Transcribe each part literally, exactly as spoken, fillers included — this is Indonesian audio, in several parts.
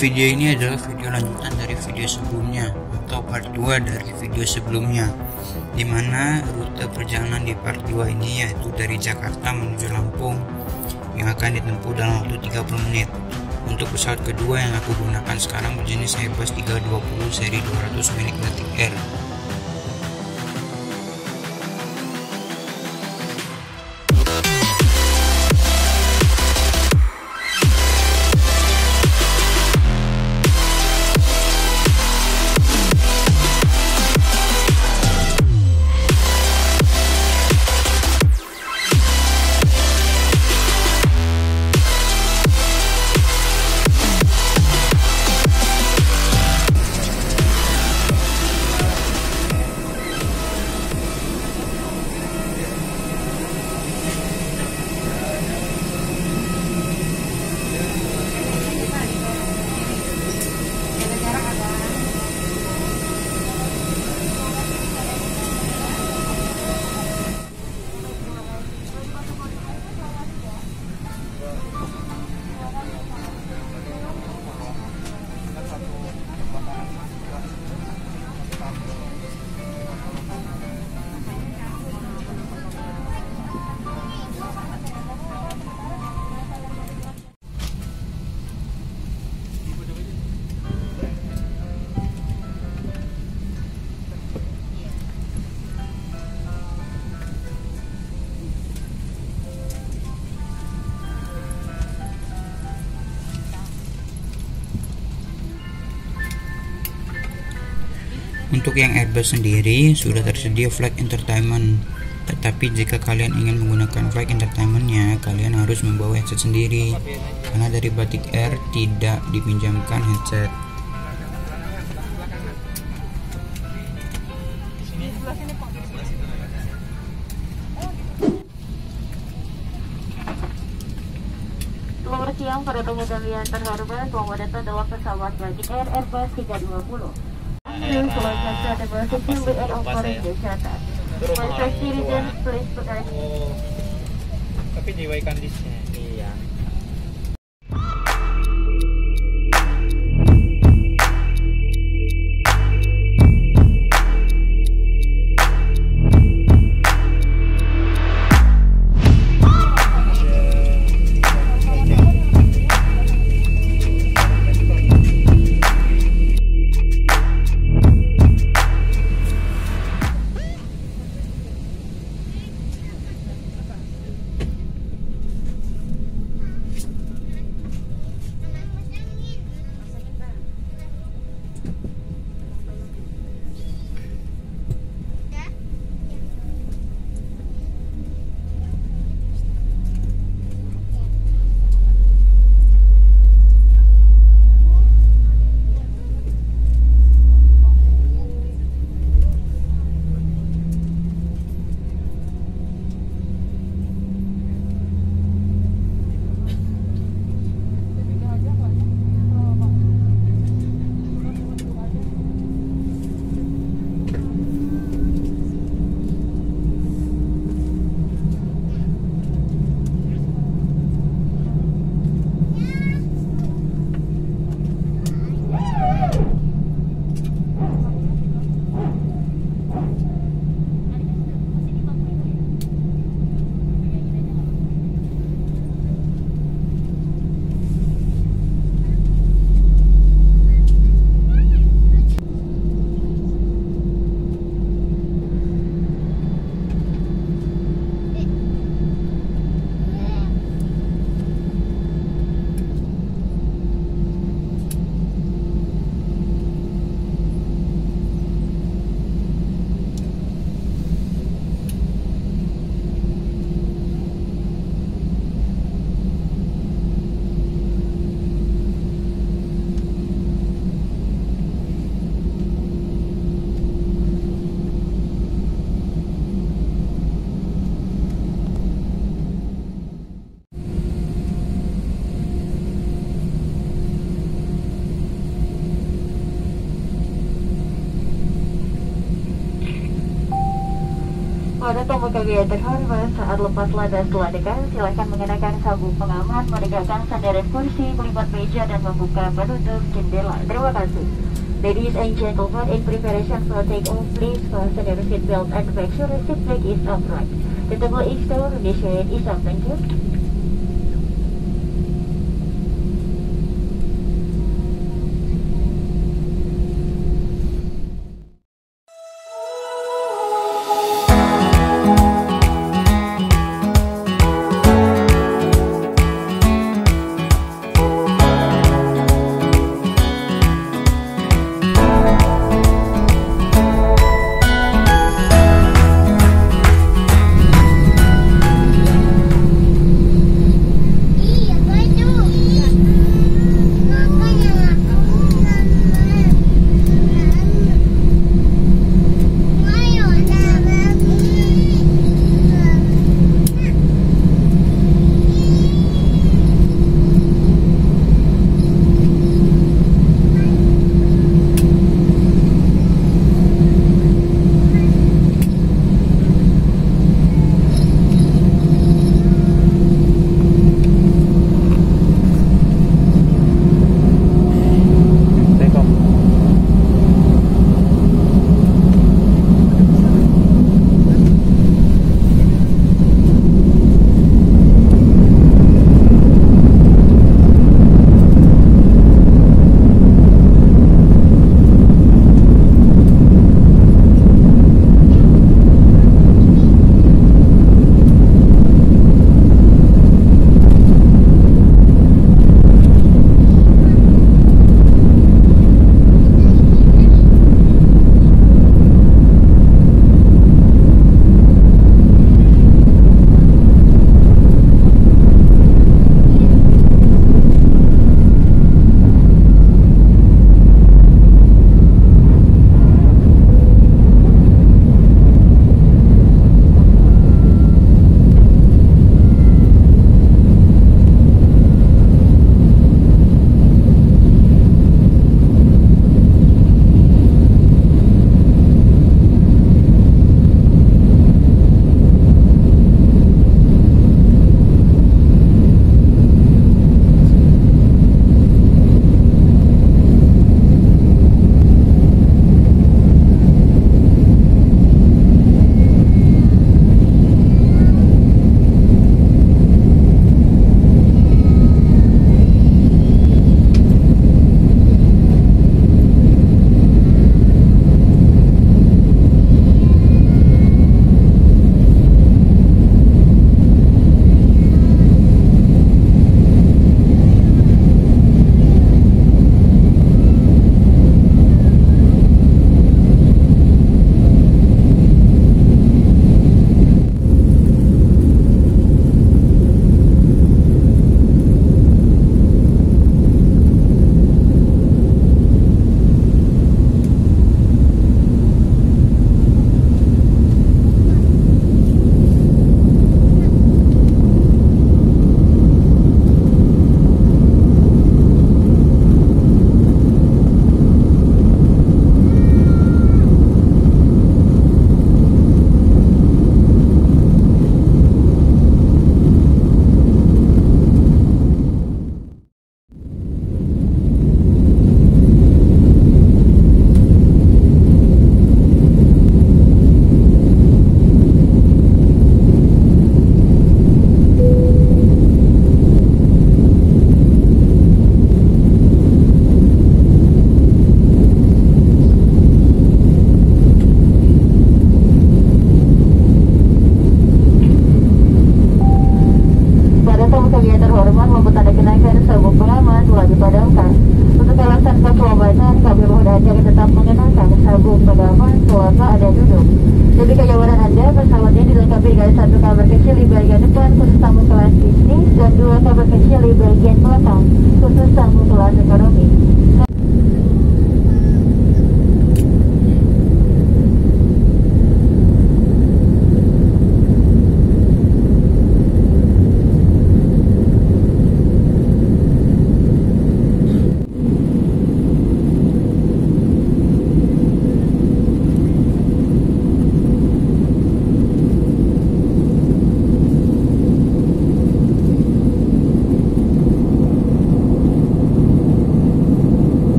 Video ini adalah video lanjutan dari video sebelumnya atau part dua dari video sebelumnya, dimana rute perjalanan di part dua ini yaitu dari Jakarta menuju Lampung yang akan ditempuh dalam waktu tiga puluh menit. Untuk pesawat kedua yang aku gunakan sekarang berjenis Airbus tiga dua puluh seri dua ratus milik Batik Air. Untuk yang Airbus sendiri sudah tersedia flight entertainment, tetapi jika kalian ingin menggunakan flight entertainmentnya, kalian harus membawa headset sendiri, karena dari Batik Air tidak dipinjamkan headset. Selamat siang para tamu kalian terhormat, selamat datang dalam pesawat Batik Air Airbus tiga dua puluh. Please welcome to the Batik Air of Jakarta. For safety reasons, please put our... Tapi jiwaikan listnya. Iya. Pada tamu kalian terhormat, saat lepas landas telah dekat, silakan mengenakan sabuk pengaman, menegakkan sandaran kursi, melipat meja, dan membuka penutup jendela. Terima kasih. Ladies and gentlemen, in preparation for take-off, please fasten your seatbelt and make sure the seat back is upright. The table is down, the shade is up. Thank you.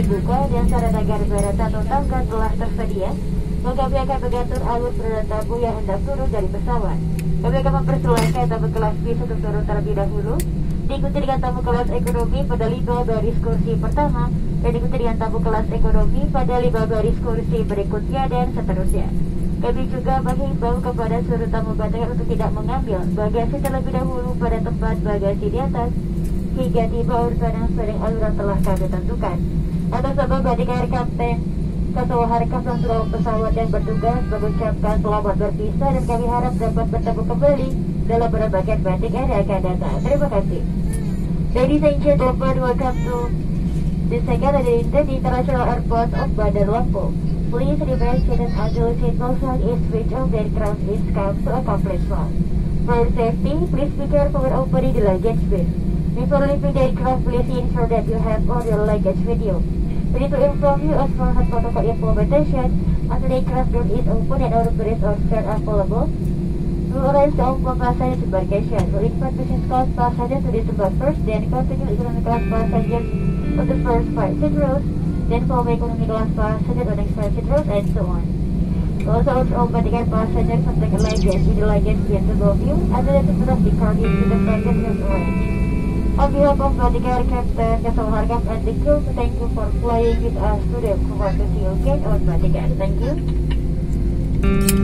dibuka dan sarana garbarata atau tangga telah tersedia. Maka kami akan mengatur alur perjalanan tamu yang hendak turun dari pesawat. Kami akan mempersilahkan tamu kelas bis untuk turun terlebih dahulu, diikuti dengan tamu kelas ekonomi pada lima baris kursi pertama, dan diikuti dengan tamu kelas ekonomi pada lima baris kursi berikutnya, dan seterusnya. Kami juga menghimbau kepada seluruh tamu batik untuk tidak mengambil bagasi terlebih dahulu pada tempat bagasi di atas hingga tiba urusan yang sering aluran telah kami tentukan. Atas nama Batik Air Kapten Kasawah Harkap dan seluruh pesawat yang bertugas mengucapkan selamat berpisah, dan kami harap dapat bertemu kembali dalam berbagai Batik Air yang akan datang. Terima kasih. Ladies and gentlemen, welcome to the second and the International Airport of Bandar Lampung. Please remain seated until seatbelt sign is switched off and ground is come to a complete stop. For safety, please be careful when opening the luggage bin. Before leaving the aircraft, please ensure that you have all your luggage with you. We need to inform you as for hot protocol implementation, after the aircraft door is open and all berths or chairs are available, we will arrange the open passenger embarkation. We will invite business class passengers to disembark first, then continue economy class passengers on the first five seat rows, then follow economy class passengers on the next five seat rows, and so on. We also urge all Batik Air passengers to take a luggage in the luggage bin above you, and then to drop the cargo to the passengers arranged. On behalf of Batik Air Captain Kasawah Harkap and the crew, thank you for flying with us today. We want to see you again on Batik Air. Thank you.